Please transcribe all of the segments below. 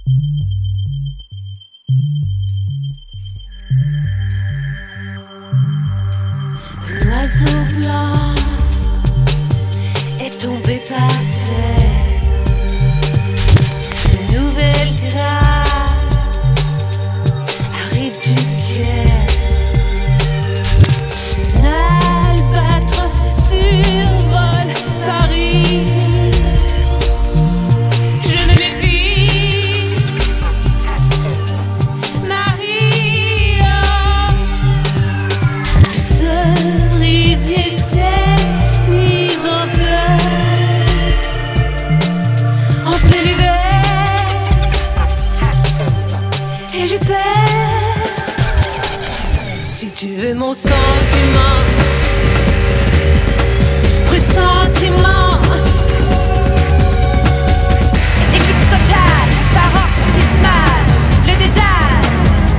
L'oiseau blanc est tombé par terre. De nouvelles graves arrivent du Caire. L'albatros survole Paris. Je me méfie, Marie. Le cerisier s'est mis en fleurs en plein hiver, et je perds. Si tu veux mon sentiment, pressentiment, éclipse totale, paroxysmale, le dédale.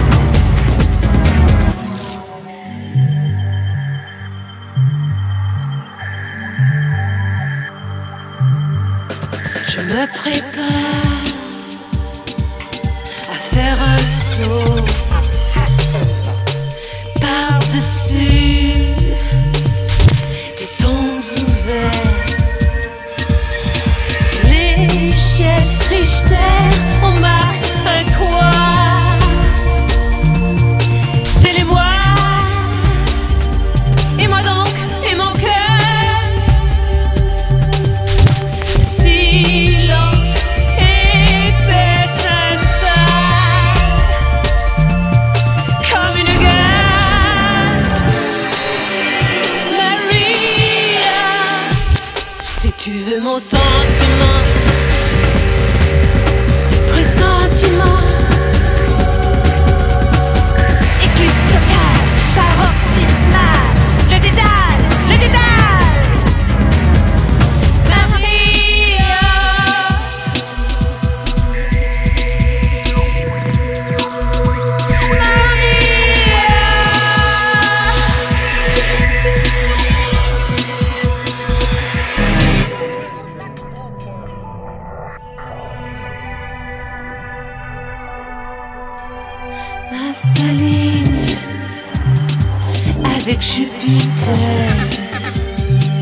Je me prépare à faire un saut par-dessus des tombes ouvertes. Sur l'échelle Richter, on marque un 3. C'est les bois, et moi donc, et mon cœur. Silence épais s'installe comme une gueule. Maria, si tu veux mon sentiment, pressentiment, éclipse totale, paroxysmale, le dédale, le dédale. Maria, ma saline avec Jupiter.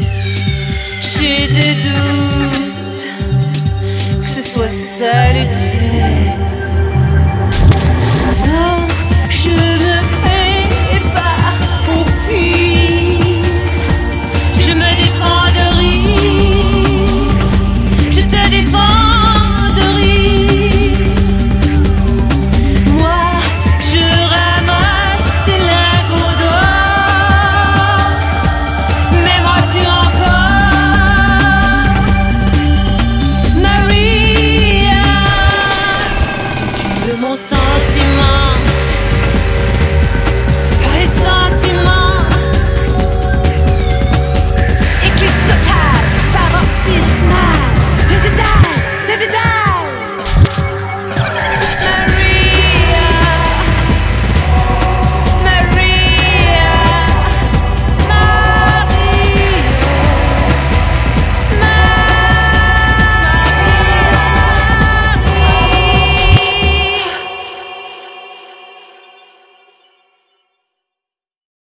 J'ai des doutes que ce soit salutaire.